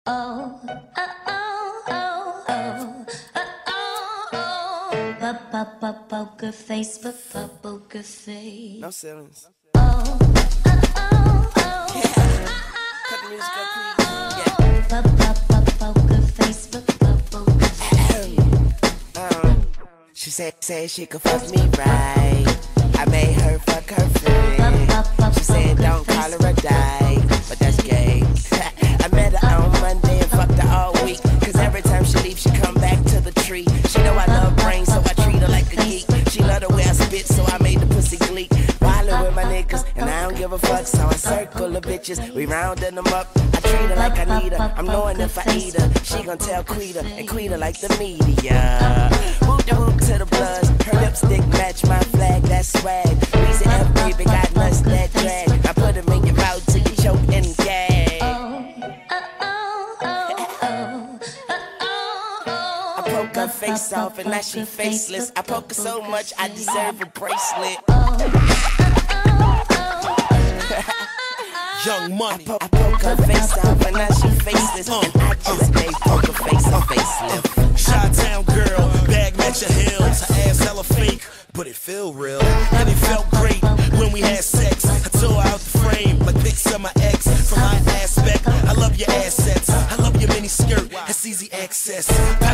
Oh, oh, oh, oh, oh, oh, oh, poker face, poker face. No ceilings. Oh, oh, oh, Yeah. Cut the music up, please. Yeah. poker face, poker face. She said she could fuck me right. I made her fuck her friend. She said don't call her a dyke, but that's gay. I met her on Monday and fucked her all week. Cause every time she leaves, she come back to the tree. She know I love brains, so I treat her like a geek. She love the way I spit, so I made the pussy gleek. Wildin' with my niggas, and I don't give a fuck, so I circle the bitches. We roundin' them up. I treat her like I need her. I'm knowing if I eat her, she gon' tell Quita, and Quita like the media. Whoop the whoop to the bloods. Her lipstick match my flag, that's swag. Weezy F baby got nuts that drag. I put them in your mouth till you choke and gag. I poke her face off and now she faceless. I poke her so much I deserve a bracelet. Young Money. I poke her face off and now she faceless. And I just gave poker face a facelift. Chi-town girl, bag match your heels. Her ass hella fake, but it feel real. And it felt great when we had sex. I tore out the frame like pics of my ex. From my aspect, I love your assets. I love your mini skirt, that's easy access.